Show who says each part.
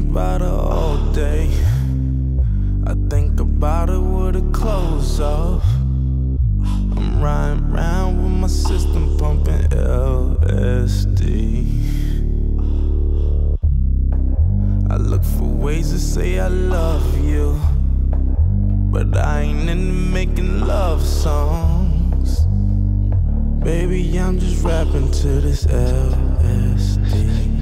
Speaker 1: about her all day. I think about it with her clothes off. I'm riding round with my system pumping LSD. I look for ways to say I love you, but I ain't into making love songs. Baby, I'm just rapping to this LSD.